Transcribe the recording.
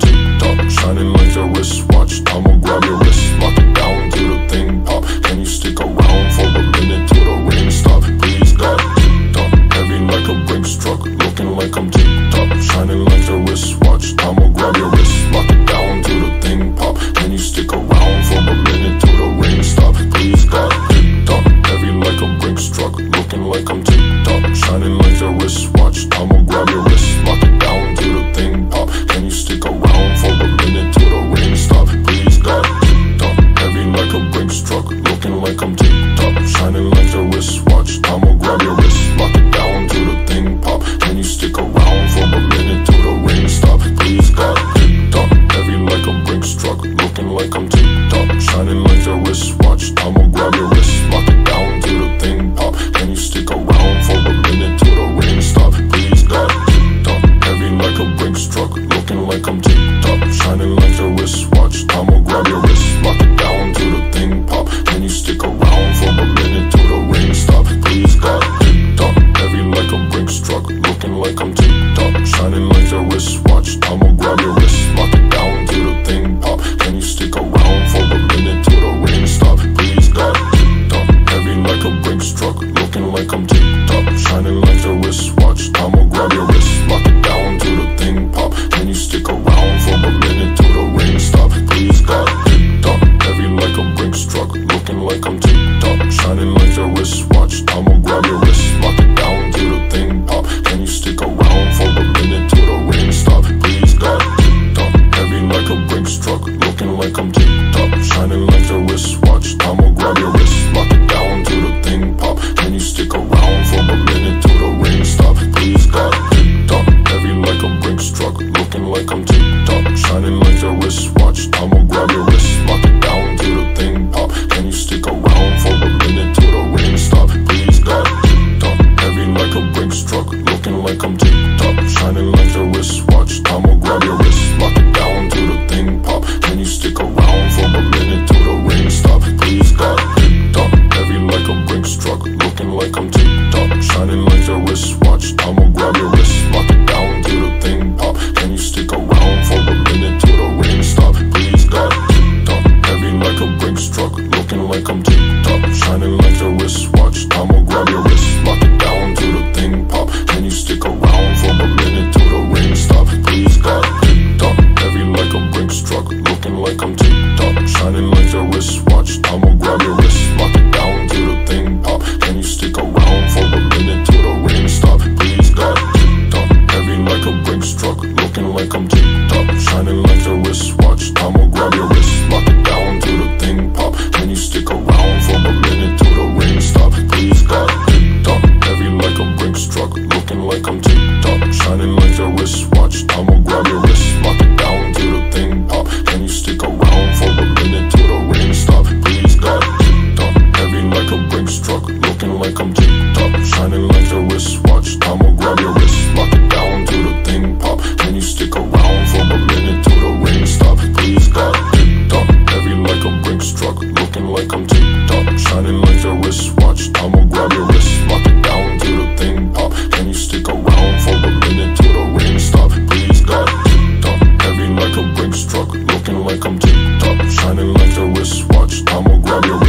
tick tock, shining like a wristwatch. I'ma grab your wrist, lock it down till the thing pop. Can you stick around for a minute till the rain stop? Please God, tick tock, heavy like a Brinks truck, looking like I'm tick tock, shining like a wristwatch. I'ma grab your wrist, lock it down till the thing pop. Can you stick around for a minute till the rain stop? Please God, tick tock, heavy like a Brinks truck, looking like I'm tick tock, shining like a wristwatch. I'ma grab your wrist, lock it down till the thing pop. Can you stick around for a minute till the rain stop? Please God, tick tock, heavy like a Brinks truck, looking like I'm tick tock, shining like a wristwatch. I'ma grab your wrist, lock it down till the thing pop. Can you stick around for a minute till the rain stop? Please God, tick tock, heavy like a Brinks truck, looking like I'm tick tock, shining like a wristwatch. I'ma grab your wrist, lock it down till the thing pop. Can you stick around for a minute till the rain stop? Please God, tick tock, heavy like a Brinks truck, looking like I'm tick tock, shining like a wristwatch. I'ma grab your wrist, lock it down till the thing pop. Can you stick around for a minute till the rain stop? Please God, tick tock, heavy like a Brinks truck, looking like I'm tick tock, shining like a wristwatch. I'ma grab your wrist, lock it down till the thing pop. Can you stick around for a minute till the rain stop? Please God, tick tock, heavy like a Brinks truck, looking like I'm tick tock, shining like a wristwatch. I'ma grab your wrist, lock it down till the thing pop. Can you stick around for a minute till the rain stop? Please God, tick tock, heavy like a Brinks truck, looking like I'm tick tock, shining like a wristwatch. I'ma grab your wrist, lock it down till the thing pop. Can you stick around for a minute till the rain stop? Please God, tick tock, heavy like a Brinks truck, looking like I'm tick tock, shining like a wristwatch. I'ma grab your wrist, lock it down till the thing pop. Can you stick around for a minute till the rain stop? Please God, tick tock, heavy like a Brinks truck, looking like I'm tick tock, shining like a wristwatch. I'ma grab your wrist, lock it down till the thing pop. Can you stick around for a minute till the rain stop? Please God, tick tock, heavy like a Brinks truck, looking like I'm tick tock, shining like a wristwatch. I'ma grab your wrist, lock it down till the thing pop. Can you stick around for a minute till the rain stop? Please God, tick tock, heavy like a Brinks truck, looking like I'm tick tock, shining like a wristwatch. I'ma grab your wrist, lock it down till the thing pop. Can you stick around for a minute till the rain stop? Please God, tick tock, heavy like a Brinks truck, looking like I'm tick tock, shining like a wristwatch. I'ma grab your wrist, lock it down till the thing pop. Can you stick around for a minute till the rain stop? Please God, tick tock, heavy like a Brinks truck, looking like I'm tick tock, shining like a wristwatch. I'ma grab your wrist, lock it down till the thing pop. Can you stick around for a minute till the rain stop? Please God, tick tock, heavy like a Brinks truck, looking like I'm tick tock, shining like a wristwatch. I'ma grab your wrist, lock it down till the thing pop. Can you stick around for a minute till the rain stop? Please God, tick tock, heavy like a Brinks truck, looking like I'm tick tock, shining like a wristwatch. I'ma grab your wrist, lock it down till the thing pop. Can you stick around for a minute till the rain stop? Please God, tick tock, heavy like a Brinks truck, looking like I'm tick tock, shining like a wristwatch. I'ma grab your wrist, lock it down till the thing pop. Can you stick around for a minute till the rain stop? Please God, tick tock, heavy like a Brinks truck, looking like I'm tick tock, shining like a wristwatch. I'ma grab your wrist, lock it down till the thing pop. Can you stick around for a minute till the rain stop? Please God, tick tock, heavy like a Brinks truck, looking like I'm tick tock, shining like a wristwatch. I'ma grab your